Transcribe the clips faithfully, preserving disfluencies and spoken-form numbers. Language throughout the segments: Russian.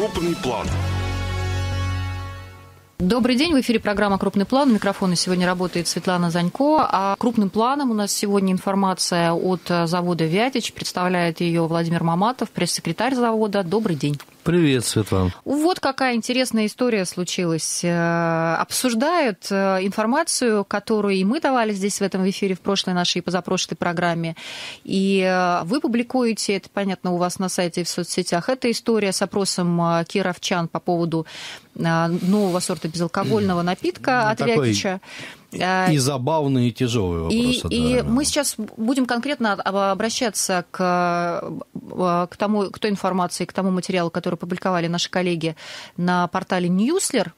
Крупный план. Добрый день, в эфире программа «Крупный план». У микрофона сегодня работает Светлана Занько. А крупным планом у нас сегодня информация от завода «Вятич». Представляет ее Владимир Маматов, пресс-секретарь завода. Добрый день. Привет, Светлана. Вот какая интересная история случилась. Обсуждают информацию, которую и мы давали здесь в этом эфире в прошлой нашей и позапрошлой программе. И вы публикуете, это понятно у вас на сайте и в соцсетях, это история с опросом кировчан по поводу нового сорта безалкогольного напитка от Такой... Вятича. И забавные, и тяжелые вопросы. И, да, и мы сейчас будем конкретно обращаться к, к, тому, к той информации, к тому материалу, который публиковали наши коллеги на портале Ньюслер.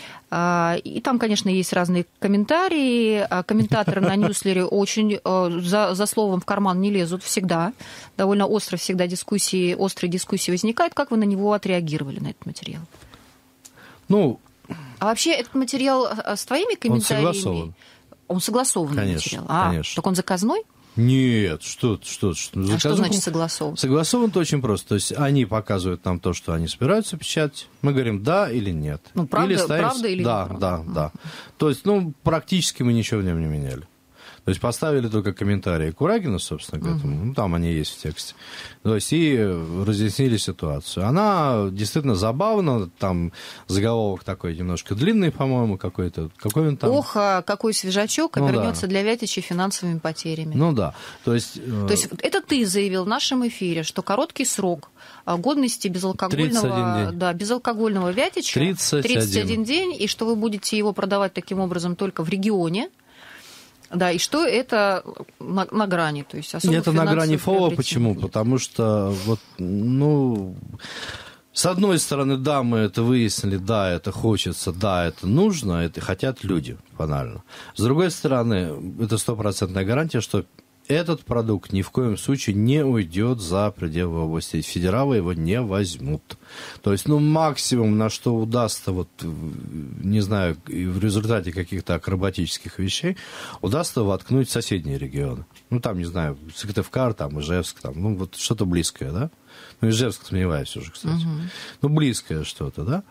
И там, конечно, есть разные комментарии. Комментаторы на Ньюслере очень за, за словом в карман не лезут всегда. Довольно остро всегда дискуссии, острые дискуссии возникают. Как вы на него отреагировали, на этот материал? Ну... А вообще этот материал с твоими комментариями? Он согласован. Он согласованный конечно, материал? А, конечно. так он заказной? Нет, что что, что. А что значит согласован? Согласован-то очень просто. То есть они показывают нам то, что они собираются печатать. Мы говорим да или нет. Ну, правда или, ставим... правда или да, нет? Да, да, да. То есть, ну, практически мы ничего в нем не меняли. То есть поставили только комментарии Курагина, собственно, к этому. Uh-huh. Ну, там они есть в тексте. То есть и разъяснили ситуацию. Она действительно забавна. Там заголовок такой немножко длинный, по-моему, какой-то. Какой он там? Ох, какой свежачок, ну, обернется да. для Вятича финансовыми потерями. Ну да. То есть, То есть это ты заявил в нашем эфире, что короткий срок годности безалкогольного, да, безалкогольного Вятича тридцать один. тридцать один день, и что вы будете его продавать таким образом только в регионе. Да, и что это на, на грани, то есть особо это на грани фола, почему? Потому что вот, ну, с одной стороны, да, мы это выяснили, да, это хочется, да, это нужно, это хотят люди, банально. С другой стороны, это стопроцентная гарантия, что этот продукт ни в коем случае не уйдет за пределы области. Федералы его не возьмут. То есть, ну, максимум, на что удастся, вот, не знаю, в результате каких-то акробатических вещей, удастся воткнуть соседние регионы. Ну, там, не знаю, Сыктывкар, там, Ижевск, там, ну, вот что-то близкое, да? Ну, Ижевск, сомневаюсь уже, кстати. Угу. Ну, близкое что-то, да?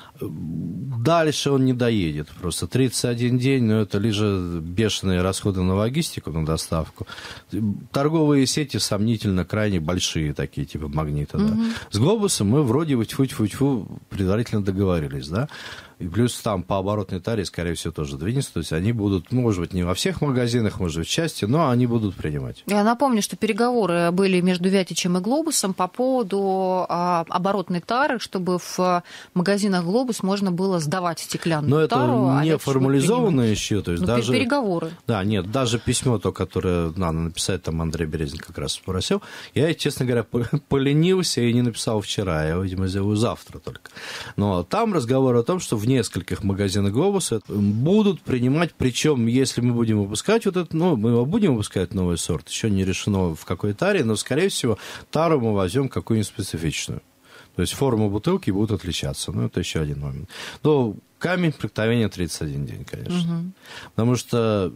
Дальше он не доедет. Просто тридцать один день, но это лишь бешеные расходы на логистику, на доставку. Торговые сети сомнительно крайне большие такие, типа Магнита. Mm-hmm. Да. С Глобусом мы вроде тьфу-тьфу-тьфу предварительно договорились, да. И плюс там по оборотной таре, скорее всего, тоже двинется. То есть они будут, может быть, не во всех магазинах, может быть, в части, но они будут принимать. Я напомню, что переговоры были между Вятичем и Глобусом по поводу а, оборотной тары, чтобы в магазинах Глобус можно было сдавать стеклянную но тару. Но это не формализовано еще. То есть ну, даже, переговоры. Да, нет, даже письмо, то, которое надо написать, там Андрей Березин как раз спросил, я, честно говоря, поленился и не написал вчера. Я, видимо, сделаю завтра только. Но там разговор о том, что в нескольких магазинах Глобуса будут принимать, причем, если мы будем выпускать вот это, ну, мы будем выпускать новый сорт, еще не решено в какой таре, но, скорее всего, тару мы возьмем какую-нибудь специфичную. То есть форма бутылки будет отличаться. Ну, это еще один момент. Но камень преткновения тридцать один день, конечно. Угу. Потому что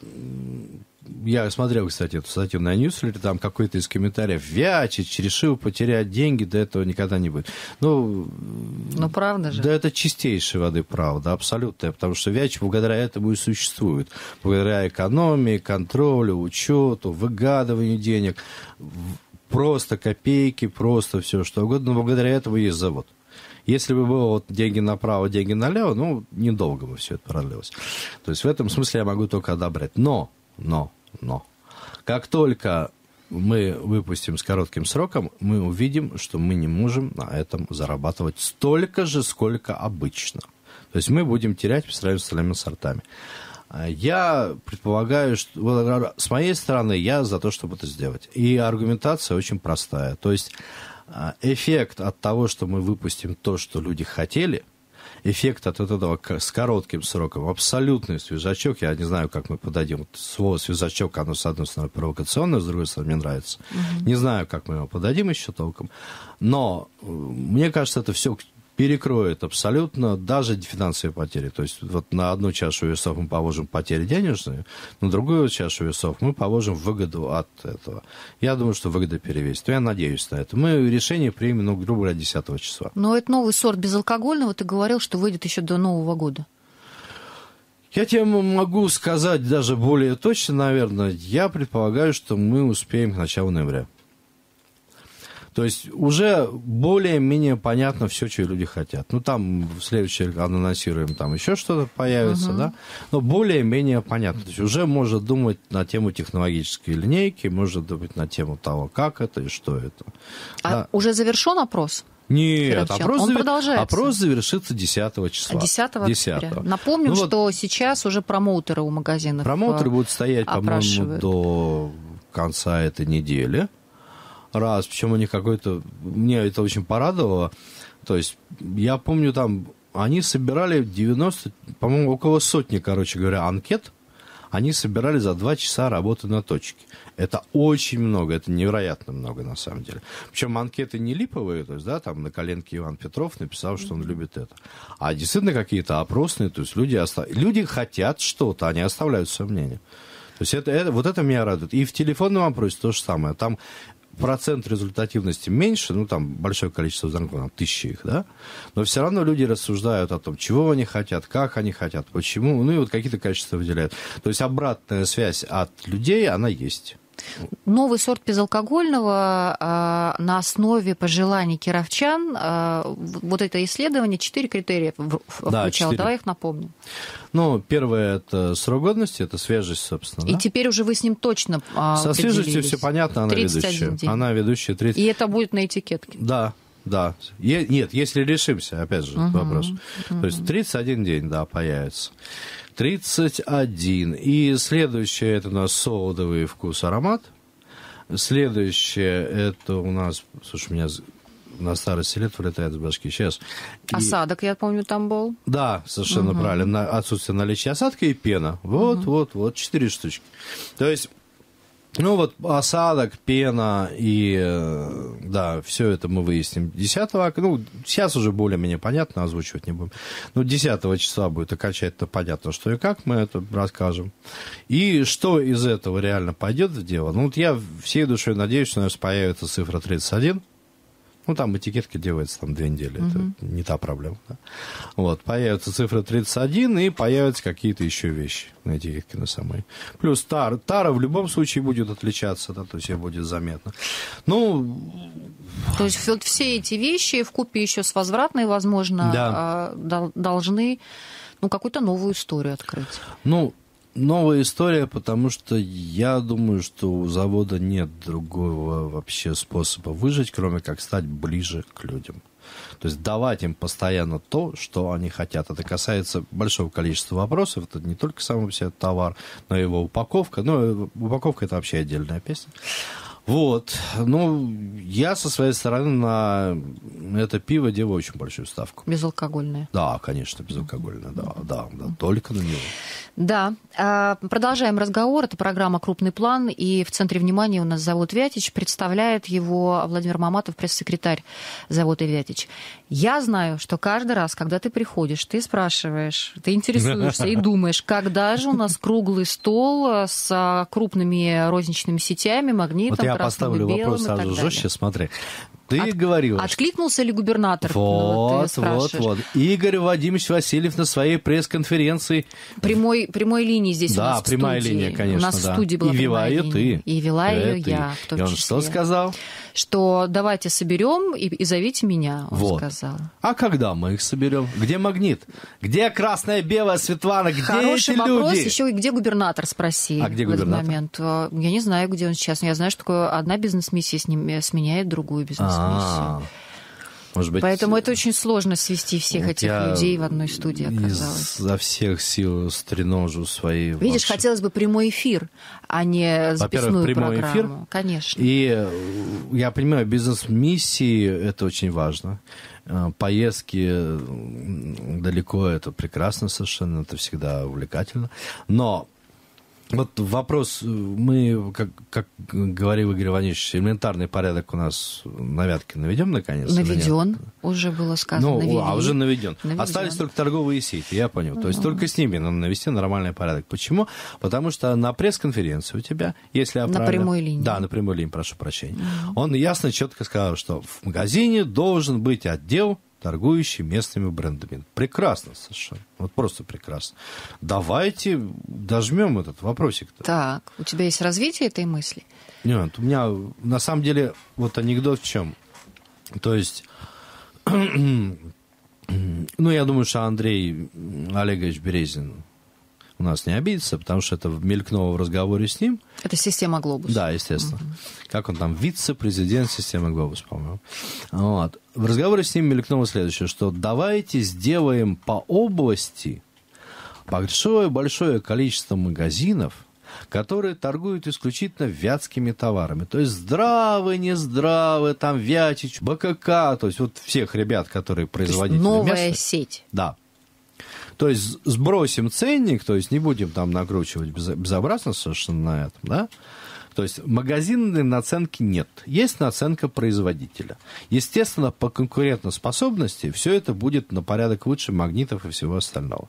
я смотрел, кстати, эту статью на Ньюслере, там какой-то из комментариев: Вятич решил потерять деньги, да этого никогда не будет. Ну, ну правда же. Да это чистейшей воды правда, абсолютная, потому что Вятич благодаря этому и существует. Благодаря экономии, контролю, учету, выгадыванию денег, просто копейки, просто все что угодно, но благодаря этому есть завод. Если бы было вот деньги направо, деньги налево, ну, недолго бы все это продлилось. То есть в этом смысле я могу только одобрять. Но, но, но, как только мы выпустим с коротким сроком, мы увидим, что мы не можем на этом зарабатывать столько же, сколько обычно. То есть мы будем терять по сравнению с остальными сортами. Я предполагаю, что с моей стороны я за то, чтобы это сделать. И аргументация очень простая. То есть эффект от того, что мы выпустим то, что люди хотели, эффект от этого с коротким сроком, абсолютный свежачок. Я не знаю, как мы подадим. Вот слово свежачок, оно, с одной стороны, провокационное, с другой стороны, мне нравится. Угу. Не знаю, как мы его подадим еще толком. Но мне кажется, это все перекроет абсолютно даже финансовые потери. То есть вот на одну чашу весов мы положим потери денежные, на другую чашу весов мы положим выгоду от этого. Я думаю, что выгода перевесит. Я надеюсь на это. Мы решение примем, ну, грубо говоря, десятого числа. Но это новый сорт безалкогольного, ты говорил, что выйдет еще до Нового года. Я тебе могу сказать даже более точно, наверное. Я предполагаю, что мы успеем к началу ноября. То есть уже более-менее понятно все, что люди хотят. Ну, там в следующий анонсируем, там еще что-то появится, uh-huh. да? Но более-менее понятно. То есть уже можно думать на тему технологической линейки, можно думать на тему того, как это и что это. А да. уже завершен опрос? Нет, опрос, Он завер... продолжается. опрос завершится десятого числа. десятого октября. Напомним, ну, что вот... сейчас уже промоутеры у магазинов Промоутеры будут стоять, опрашивают. по-моему, до конца этой недели. Раз, причем они какой-то... Мне это очень порадовало. То есть, я помню, там, они собирали девяносто, по-моему, около сотни, короче говоря, анкет. Они собирали за два часа работы на точке. Это очень много, это невероятно много, на самом деле. Причем анкеты не липовые, то есть, да, там на коленке Иван Петров написал, что он любит это. А действительно какие-то опросные, то есть, люди, остав... люди хотят что-то, они оставляют сомнения. То есть, это, это, вот это меня радует. И в телефонном опросе то же самое. Там процент результативности меньше, ну, там большое количество звонков, там, тысячи их, да, но все равно люди рассуждают о том, чего они хотят, как они хотят, почему, ну, и вот какие-то качества выделяют. То есть обратная связь от людей, она есть. Новый сорт безалкогольного э, на основе пожеланий кировчан. Э, вот это исследование четыре критерия включало. Да, четыре. Давай их напомним. Ну, первое – это срок годности, это свежесть, собственно. И да? теперь уже вы с ним точно э, Со свежестью все понятно, она ведущая. День. Она ведущая тридцать. И это будет на этикетке? Да. Да. Е- нет, если решимся, опять же, uh-huh. вопрос. Uh-huh. То есть тридцать один день, да, появится. тридцать один. И следующее, это у нас содовый вкус, аромат. Следующее, это у нас... Слушай, у меня на старости лет вылетает из башки. Сейчас. И... Осадок, я помню, там был. Да, совершенно uh-huh. правильно. Отсутствие наличия осадка и пена. Вот, uh-huh. вот, вот. Четыре штучки. То есть... Ну, вот осадок, пена и, да, все это мы выясним десятого. Ну, сейчас уже более-менее понятно, озвучивать не будем. Но десятого числа будет окончательно понятно, что и как, мы это расскажем. И что из этого реально пойдет в дело. Ну, вот я всей душой надеюсь, что у нас появится цифра тридцать один. Ну, там этикетка делается там две недели, uh-huh. это не та проблема. Да? Вот, появится цифра тридцать один, и появятся какие-то еще вещи на этикетке на самой. Плюс тара. Тара в любом случае будет отличаться, да, то есть будет заметно. Ну... То есть вот все эти вещи вкупе еще с возвратной, возможно, да. должны, ну, какую-то новую историю открыть. Ну, новая история, потому что я думаю, что у завода нет другого вообще способа выжить, кроме как стать ближе к людям. То есть давать им постоянно то, что они хотят. Это касается большого количества вопросов. Это не только сам по себе товар, но и его упаковка. Ну, упаковка – это вообще отдельная песня. Вот. Ну, я со своей стороны на это пиво делаю очень большую ставку. Безалкогольное? Да, конечно, безалкогольное. Да, да, да, только на него. Да. Продолжаем разговор. Это программа «Крупный план». И в центре внимания у нас завод «Вятич». Представляет его Владимир Маматов, пресс-секретарь завода «Вятич». Я знаю, что каждый раз, когда ты приходишь, ты спрашиваешь, ты интересуешься и думаешь, когда же у нас круглый стол с крупными розничными сетями, Магнитом, вот я поставлю вопрос сразу жестче, смотри. Ты От, говорил... Откликнулся ли губернатор? Вот, ну, вот, вот. Игорь Вадимович Васильев на своей пресс-конференции... Прямой, прямой линии здесь да, у нас в прямая студии. линия, конечно, у нас да. в студии была и вела ее ты. И вела ее я, в том И он числе. что сказал? Что давайте соберем и, и зовите меня, он вот. сказал. А когда мы их соберем? Где Магнит? Где красная, белая, Светлана? Где Хороший эти вопрос. люди? Еще и где губернатор, спроси. А где в этот губернатор? момент. Я не знаю, где он сейчас. Я знаю, что такое одна бизнес-миссия с ним сменяет другую бизнес-миссию. А-а-а. Может быть, поэтому это очень сложно свести всех вот этих людей в одной студии, оказалось. Изо всех сил стреножу свои... Видишь, волш... хотелось бы прямой эфир, а не записную прямой программу. Эфир. Конечно. И я понимаю, бизнес-миссии – это очень важно. Поездки далеко – это прекрасно совершенно, это всегда увлекательно. Но Вот вопрос, мы, как, как говорил Игорь Иванович, элементарный порядок у нас на Вятке наведем наконец? Наведен, уже было сказано. Ну, навели. а уже наведен. наведен. Остались только торговые сети, я понял. То есть uh-huh. только с ними надо навести нормальный порядок. Почему? Потому что на пресс-конференции у тебя, если я на правильно... прямой линии. Да, на прямой линии, прошу прощения. Uh-huh. Он ясно, четко сказал, что в магазине должен быть отдел, торгующий местными брендами. Прекрасно совершенно. Вот просто прекрасно. Давайте дожмем этот вопросик-то. Так, у тебя есть развитие этой мысли? Нет, у меня на самом деле вот анекдот в чем. То есть, ну, я думаю, что Андрей Олегович Березин у нас не обидится, потому что это мелькнуло в разговоре с ним. Это система «Глобус». Да, естественно. Угу. Как он там, вице-президент системы «Глобус», по-моему. Вот. В разговоре с ним мелькнуло следующее, что давайте сделаем по области большое-большое количество магазинов, которые торгуют исключительно вятскими товарами. То есть здравы, не здравы, там Вятич, БКК, то есть вот всех ребят, которые производители. То есть новая местных. сеть. Да. То есть сбросим ценник, то есть не будем там накручивать безобразно совершенно на этом, да? То есть магазинной наценки нет. Есть наценка производителя. Естественно, по конкурентоспособности все это будет на порядок лучше магнитов и всего остального.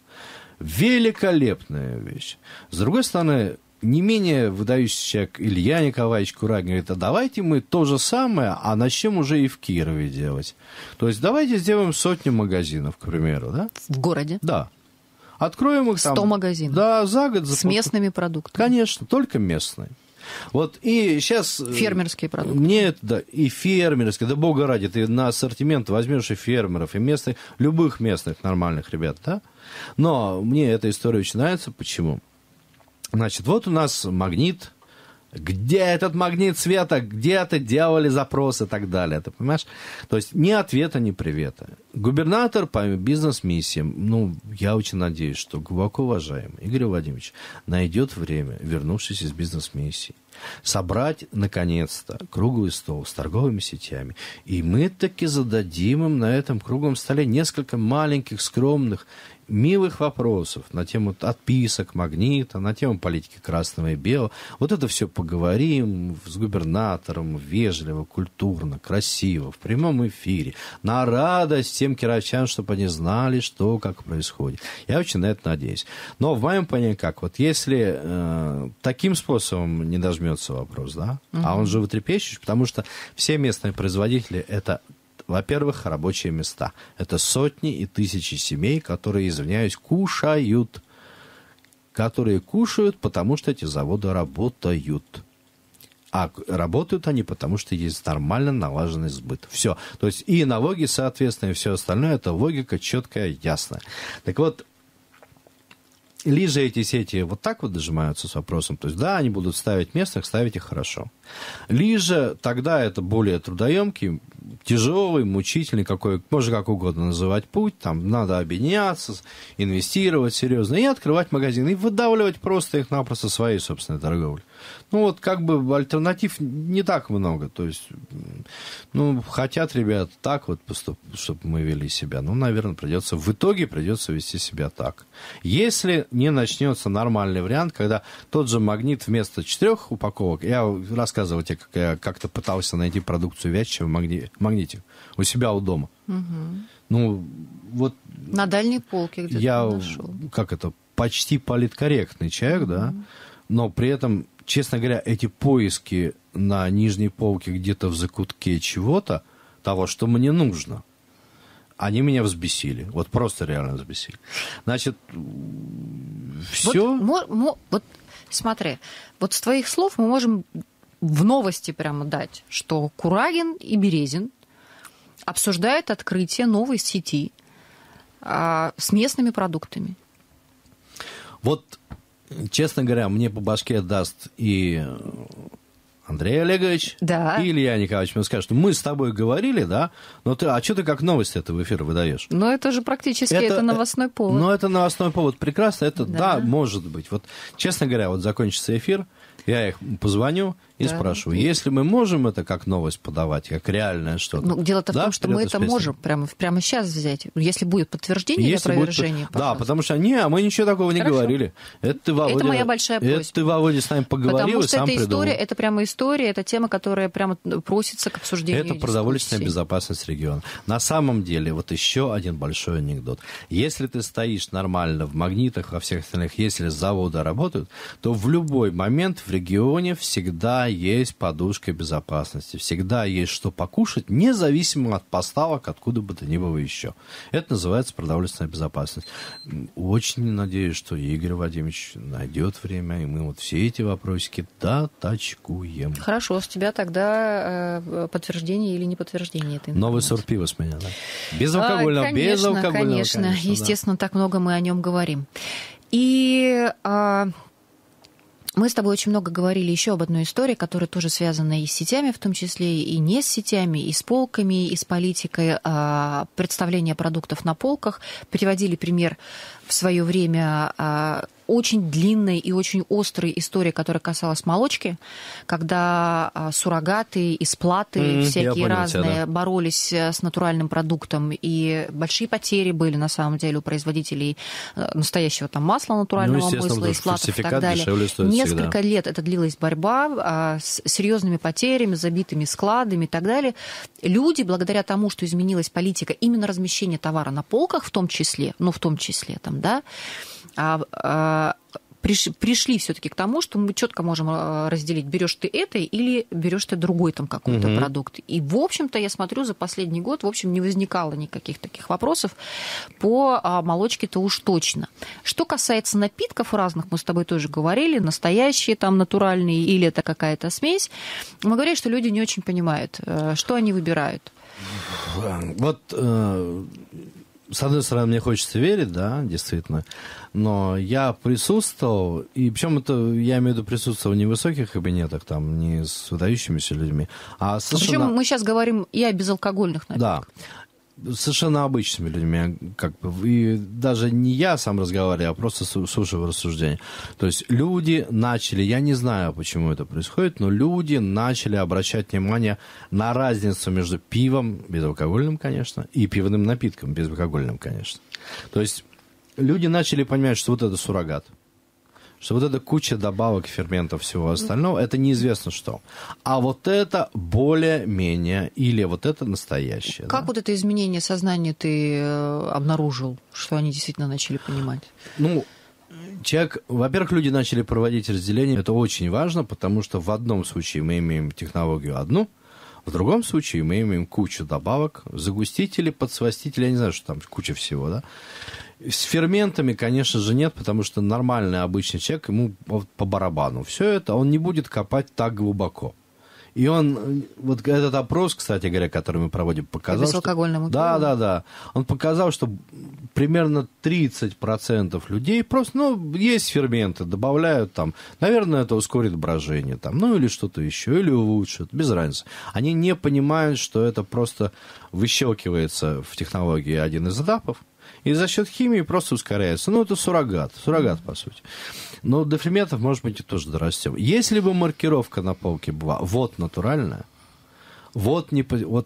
Великолепная вещь. С другой стороны, не менее выдающийся человек Илья Николаевич Курагин говорит, а давайте мы то же самое, а начнем уже и в Кирове делать. То есть давайте сделаем сотню магазинов, к примеру, да? В городе? Да. Откроем их там. сто магазинов? Да, за год. С местными продуктами? Конечно, только местные. Вот и сейчас... Фермерские продукты. Нет, да, и фермерские, да бога ради, ты на ассортимент возьмешь и фермеров, и местных, любых местных нормальных ребят, да? Но мне эта история очень нравится. Почему? Значит, вот у нас магнит. Где этот магнит, Света? Где-то делали запросы и так далее. Ты понимаешь? То есть ни ответа, ни привета. Губернатор по бизнес-миссиям, ну, я очень надеюсь, что глубоко уважаемый Игорь Владимирович найдет время, вернувшись из бизнес-миссии, собрать, наконец-то, круглый стол с торговыми сетями. И мы таки зададим им на этом круглом столе несколько маленьких, скромных, милых вопросов на тему отписок Магнита, на тему политики красного и белого. Вот это все поговорим с губернатором вежливо, культурно, красиво, в прямом эфире, на радость тем кировчан, чтобы они знали, что, как происходит. Я очень на это надеюсь. Но в моем понимании как? Вот если э, таким способом не дожмется вопрос, да, угу. а он животрепещущий, потому что все местные производители это во-первых, рабочие места. Это сотни и тысячи семей, которые, извиняюсь, кушают. Которые кушают, потому что эти заводы работают. А работают они, потому что есть нормально налаженный сбыт. Все. То есть и налоги, соответственно, и все остальное, это логика четкая, ясная. Так вот, или же эти сети вот так вот дожимаются с вопросом, то есть да, они будут ставить местных, ставить их хорошо. Либо тогда это более трудоемкий, тяжелый, мучительный, какой, можно как угодно называть путь, там надо объединяться, инвестировать серьезно и открывать магазины, и выдавливать просто их напросто своей собственной торговлей. Ну вот как бы альтернатив не так много, то есть, ну, хотят ребята так вот поступить, чтобы мы вели себя, ну, наверное, придется, в итоге придется вести себя так. Если не начнется нормальный вариант, когда тот же магнит вместо четырех упаковок, я рассказывал тебе, как я как-то пытался найти продукцию Вятича в магни... магните у себя у дома. Угу. Ну, вот... На дальней полке где-то я, нашел. Как это, почти политкорректный человек, угу. да, но при этом, честно говоря, эти поиски на нижней полке где-то в закутке чего-то, того, что мне нужно, они меня взбесили. Вот просто реально взбесили. Значит, все... Вот, мо, вот смотри, вот с твоих слов мы можем в новости прямо дать, что Курагин и Березин обсуждают открытие новой сети а, с местными продуктами. Вот, честно говоря, мне по башке даст и Андрей Олегович, да. и Илья Николаевич. Мне скажут, что мы с тобой говорили, да, но ты, а что ты как новость это в эфир выдаешь? Ну, это же практически это, это новостной повод. Ну, это новостной повод. Прекрасно, это, да. да, может быть. Вот, честно говоря, вот закончится эфир, я их позвоню, и да. спрашиваю, если мы можем это как новость подавать, как реальное что-то. Ну, дело-то да, в том, что мы это можем прямо, прямо сейчас взять. Если будет подтверждение или опровержение, будет... Да, потому что не, мы ничего такого не Хорошо. говорили. Это, ты, Володя, это моя большая просьба. Это ты, Володя, с нами поговорил потому и что сам эта придумал. история, это прямо история, это тема, которая прямо просится к обсуждению. Это продовольственная безопасность региона. На самом деле, вот еще один большой анекдот. Если ты стоишь нормально в Магнитах, во всех остальных, если заводы работают, то в любой момент в регионе всегда есть подушка безопасности, всегда есть что покушать, независимо от поставок, откуда бы то ни было еще. Это называется продовольственная безопасность. Очень надеюсь, что Игорь Вадимович найдет время, и мы вот все эти вопросики дотачкуем. Хорошо, с тебя тогда э, подтверждение или не подтверждение этой информации. Новый сорт пива с меня, да? Безалкогольного, а, конечно, безалкогольного, конечно. конечно, Естественно, да. так много мы о нем говорим. И а, мы с тобой очень много говорили еще об одной истории, которая тоже связана и с сетями, в том числе и не с сетями, и с полками, и с политикой а, представления продуктов на полках. Приводили пример в свое время а, очень длинной и очень острой истории, которая касалась молочки, когда а, суррогаты, исплаты mm, всякие разные тебя, да. боролись с натуральным продуктом, и большие потери были, на самом деле, у производителей настоящего там масла натурального, ну, масла, исплатов и так далее. Несколько всегда. лет это длилась борьба а, с серьезными потерями, забитыми складами и так далее. Люди, благодаря тому, что изменилась политика именно размещения товара на полках, в том числе, ну, в том числе, там, да, а, а, приш, пришли все-таки к тому, что мы четко можем разделить, берешь ты это или берешь ты другой там какой-то угу. продукт. И, в общем-то, я смотрю, за последний год, в общем, не возникало никаких таких вопросов по а, молочке-то уж точно. Что касается напитков разных, мы с тобой тоже говорили, настоящие там натуральные или это какая-то смесь, мы говорили, что люди не очень понимают, что они выбирают. Вот... Э... С одной стороны, мне хочется верить, да, действительно, но я присутствовал, и причем это, я имею в виду, присутствовал не в высоких кабинетах, там, не с выдающимися людьми, а совершенно... Причем мы сейчас говорим и о безалкогольных напитках. Да, совершенно обычными людьми, как бы, и даже не я сам разговариваю, а просто слушаю рассуждения. То есть люди начали, я не знаю, почему это происходит, но люди начали обращать внимание на разницу между пивом, безалкогольным, конечно, и пивным напитком, безалкогольным, конечно. То есть люди начали понимать, что вот это суррогат, что вот эта куча добавок, ферментов, всего остального, это неизвестно что. А вот это более-менее, или вот это настоящее. Как да? вот это изменение сознания ты обнаружил, что они действительно начали понимать? Ну, человек, во-первых, люди начали проводить разделение. Это очень важно, потому что в одном случае мы имеем технологию одну, в другом случае мы имеем кучу добавок, загустители, подсластители, я не знаю, что там куча всего, да. С ферментами, конечно же, нет, потому что нормальный обычный человек, ему по барабану все это, он не будет копать так глубоко. И он, вот этот опрос, кстати говоря, который мы проводим, показал, что... Да, да, да. Он показал, что примерно тридцать процентов людей просто, ну, есть ферменты, добавляют там, наверное, это ускорит брожение, там, ну, или что-то еще, или улучшит, без разницы. Они не понимают, что это просто выщелкивается в технологии один из этапов, и за счет химии просто ускоряется. Ну, это суррогат. Суррогат, по сути. Но до ферментов, может быть, и тоже дорастем. Если бы маркировка на полке была вот натуральная, вот не... Вот,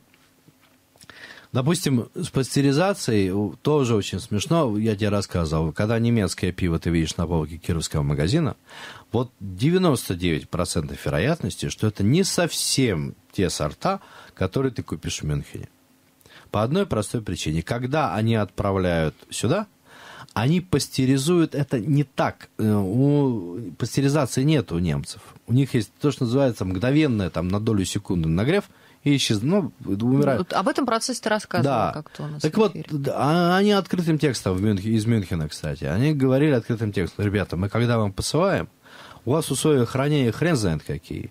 допустим, с пастеризацией тоже очень смешно. Я тебе рассказывал. Когда немецкое пиво ты видишь на полке кировского магазина, вот девяносто девять процентов вероятности, что это не совсем те сорта, которые ты купишь в Мюнхене. По одной простой причине. Когда они отправляют сюда, они пастеризуют это не так. У пастеризации нет у немцев. У них есть то, что называется мгновенное, там, на долю секунды нагрев, и исчезну, ну, умирают. Об этом процессе ты рассказывал да. как-то у нас. Так вот, они открытым текстом в Мюнхене, из Мюнхена, кстати, они говорили открытым текстом: ребята, мы когда вам посылаем, у вас условия хранения хрен знает какие.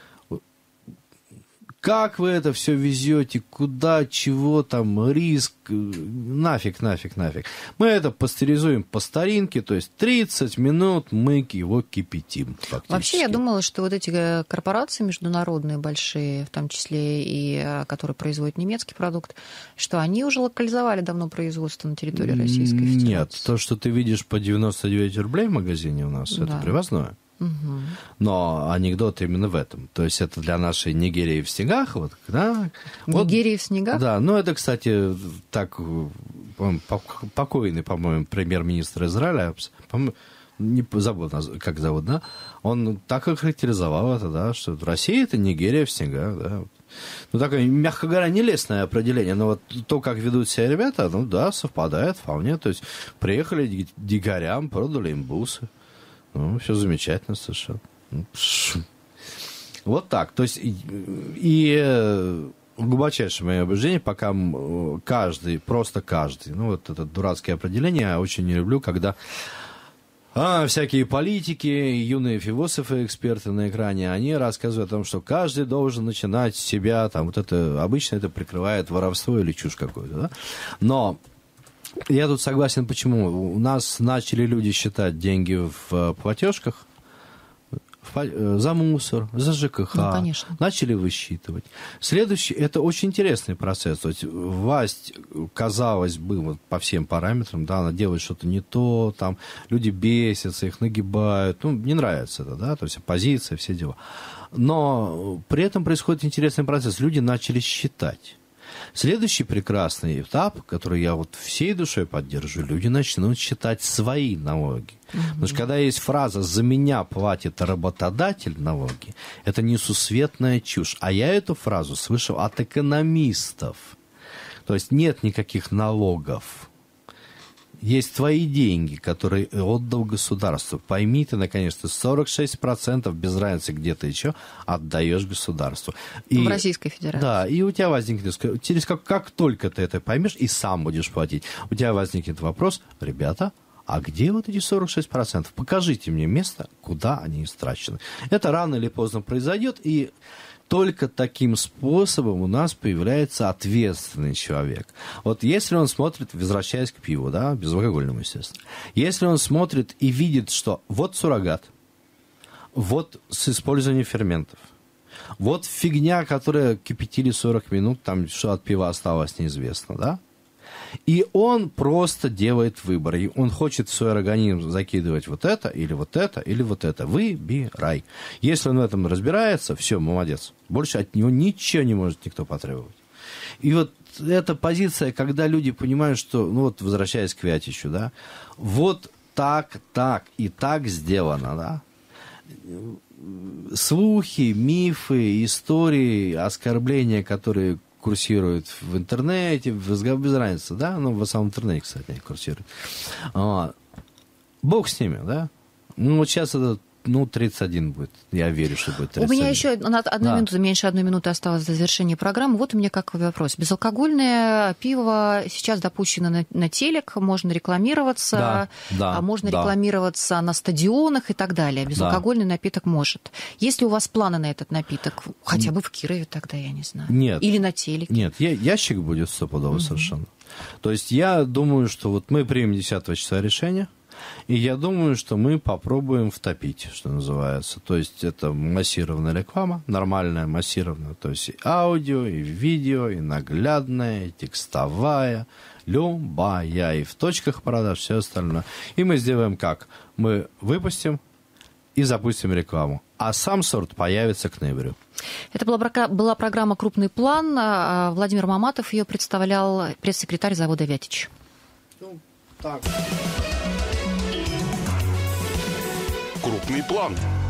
Как вы это все везете, куда, чего там, риск, нафиг, нафиг, нафиг. Мы это пастеризуем по старинке, то есть тридцать минут мы его кипятим фактически. Вообще, я думала, что вот эти корпорации международные большие, в том числе и которые производят немецкий продукт, что они уже локализовали давно производство на территории Российской Федерации. Нет, то, что ты видишь по девяносто девять рублей в магазине у нас, да. это привозное. Угу. Но анекдот именно в этом. То есть это для нашей Нигерии в снегах. Вот, да, Нигерии вот, в снегах? Да, ну это, кстати, так покойный, по-моему, премьер-министр Израиля, по-моему, не забыл, как зовут, да, он так и характеризовал это, да, что Россия — это Нигерия в снегах, да. Ну, такое, мягко говоря, нелестное определение, но вот то, как ведут себя ребята, ну, да, совпадает вполне, то есть приехали к дикарям, продали им бусы, ну, все замечательно совершенно. Вот так, то есть и, и глубочайшее мое убеждение, пока каждый, просто каждый, ну, вот это дурацкое определение, я очень не люблю, когда А всякие политики, юные философы, эксперты на экране, они рассказывают о том, что каждый должен начинать с себя, там, вот это, обычно это прикрывает воровство или чушь какую-то, да? Но я тут согласен, почему. У нас начали люди считать деньги в платежках, за мусор, за ЖКХ, ну, конечно. Начали высчитывать. Следующий, это очень интересный процесс. То есть власть, казалось бы, вот по всем параметрам, да, она делает что-то не то, там люди бесятся, их нагибают, ну, не нравится это, да, то есть оппозиция, все дела. Но при этом происходит интересный процесс. Люди начали считать. Следующий прекрасный этап, который я вот всей душой поддерживаю, люди начнут считать свои налоги. Mm-hmm. Потому что когда есть фраза «за меня платит работодатель налоги», это несусветная чушь. А я эту фразу слышал от экономистов. То есть нет никаких налогов. Есть твои деньги, которые отдал государству. Пойми ты, наконец-то, сорок шесть процентов без разницы где-то еще отдаешь государству. И, в Российской Федерации. Да, и у тебя возникнет, через как, как только ты это поймешь и сам будешь платить, у тебя возникнет вопрос: ребята, а где вот эти сорок шесть процентов? Покажите мне место, куда они истрачены. Это рано или поздно произойдет, и только таким способом у нас появляется ответственный человек. Вот если он смотрит, возвращаясь к пиву, да, безалкогольному, естественно, если он смотрит и видит, что вот суррогат, вот с использованием ферментов, вот фигня, которая кипятили сорок минут, там что от пива осталось, неизвестно, да, и он просто делает выбор. И он хочет в свой организм закидывать вот это, или вот это, или вот это. Выбирай. Если он в этом разбирается, все, молодец. Больше от него ничего не может никто потребовать. И вот эта позиция, когда люди понимают, что, ну вот, возвращаясь к Вятичу, да, вот так, так и так сделано, да. Слухи, мифы, истории, оскорбления, которые курсируют в интернете, без разницы, да, ну, в основном в интернете, кстати, они курсируют. А, Бог с ними, да. Ну, вот сейчас это, ну, тридцать один будет. Я верю, что будет тридцать один. У меня еще одна да. минута, меньше одной минуты осталось до завершения программы. Вот у меня какой вопрос. Безалкогольное пиво сейчас допущено на, на телек, можно рекламироваться, да, да, можно да. рекламироваться на стадионах и так далее. Безалкогольный да. напиток может. Есть ли у вас планы на этот напиток? Хотя бы в Кирове тогда, я не знаю. Нет. Или на телеке? Нет, я, ящик будет стопудово угу. совершенно. То есть я думаю, что вот мы примем десятого числа решение, и я думаю, что мы попробуем втопить, что называется. То есть это массированная реклама, нормальная массированная. То есть и аудио, и видео, и наглядная, и текстовая, любая, и в точках продаж, все остальное. И мы сделаем как? Мы выпустим и запустим рекламу. А сам сорт появится к ноябрю. Это была, была программа «Крупный план». Владимир Маматов ее представлял, пресс-секретарь завода «Вятич». Ну, так... Крупный план.